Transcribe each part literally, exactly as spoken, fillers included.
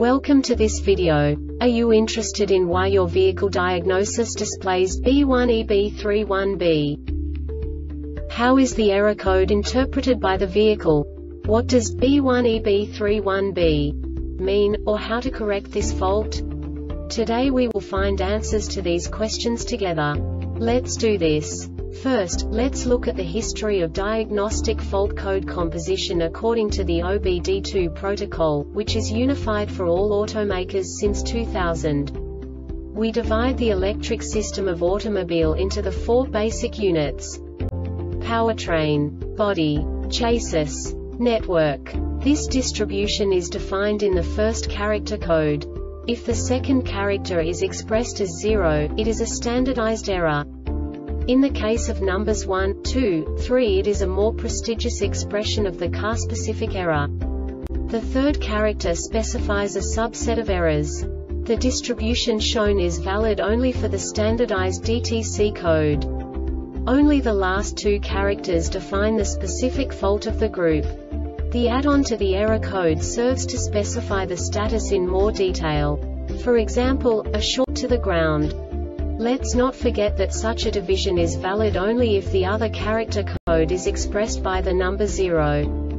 Welcome to this video. Are you interested in why your vehicle diagnosis displays B one E B three one B? How is the error code interpreted by the vehicle? What does B one E B three one B mean, or how to correct this fault? Today we will find answers to these questions together. Let's do this. First, let's look at the history of diagnostic fault code composition according to the O B D two protocol, which is unified for all automakers since two thousand. We divide the electric system of automobile into the four basic units: powertrain, body, chassis, network. This distribution is defined in the first character code. If the second character is expressed as zero, it is a standardized error. In the case of numbers one, two, three, it is a more prestigious expression of the car-specific error. The third character specifies a subset of errors. The distribution shown is valid only for the standardized D T C code. Only the last two characters define the specific fault of the group. The add-on to the error code serves to specify the status in more detail. For example, a short to the ground. Let's not forget that such a division is valid only if the other character code is expressed by the number zero.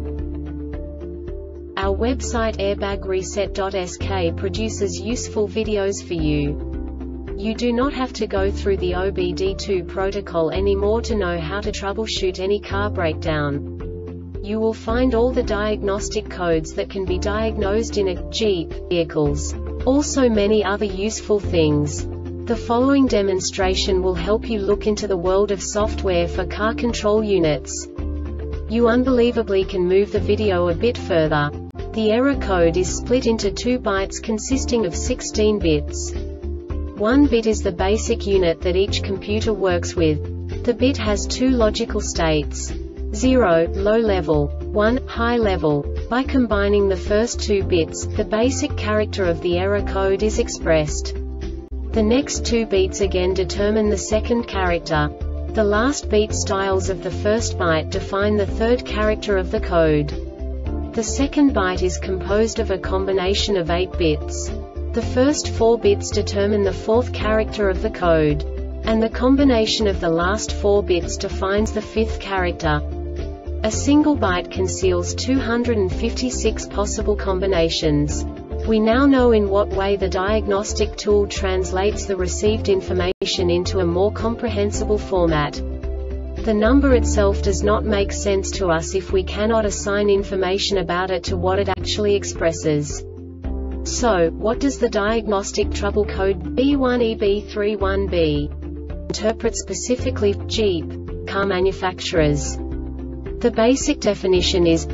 Our website airbag reset dot S K produces useful videos for you. You do not have to go through the O B D two protocol anymore to know how to troubleshoot any car breakdown. You will find all the diagnostic codes that can be diagnosed in a Jeep vehicles. Also many other useful things. The following demonstration will help you look into the world of software for car control units. You unbelievably can move the video a bit further. The error code is split into two bytes consisting of sixteen bits. One bit is the basic unit that each computer works with. The bit has two logical states: zero, low level, one, high level. By combining the first two bits, the basic character of the error code is expressed. The next two beats again determine the second character. The last beat styles of the first byte define the third character of the code. The second byte is composed of a combination of eight bits. The first four bits determine the fourth character of the code. And the combination of the last four bits defines the fifth character. A single byte conceals two hundred fifty-six possible combinations. We now know in what way the diagnostic tool translates the received information into a more comprehensible format. The number itself does not make sense to us if we cannot assign information about it to what it actually expresses. So, what does the diagnostic trouble code B one E B three one B interpret specifically for Jeep car manufacturers? The basic definition is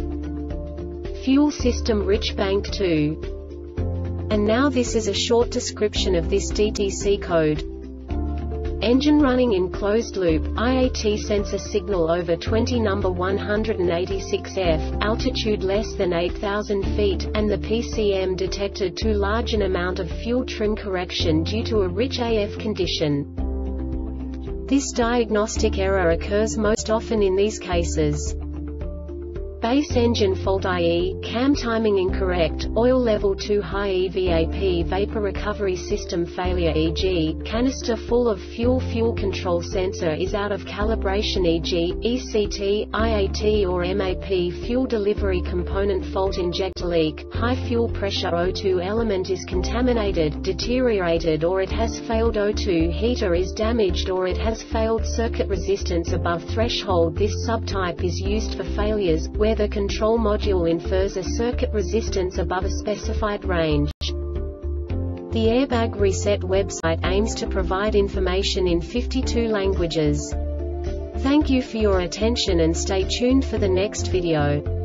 fuel system rich bank two. And now this is a short description of this D T C code. Engine running in closed loop, I A T sensor signal over twenty number one hundred eighty-six F, altitude less than eight thousand feet, and the P C M detected too large an amount of fuel trim correction due to a rich A F condition. This diagnostic error occurs most often in these cases: base engine fault, that is, cam timing incorrect, oil level too high, E V A P vapor recovery system failure, for example, canister full of fuel, fuel control sensor is out of calibration, for example, E C T, I A T or M A P fuel delivery component fault, injector leak, high fuel pressure, O two element is contaminated, deteriorated, or it has failed, O two heater is damaged, or it has failed, circuit resistance above threshold. This subtype is used for failures where the control module infers a circuit resistance above a specified range. The Airbag Reset website aims to provide information in fifty-two languages. Thank you for your attention and stay tuned for the next video.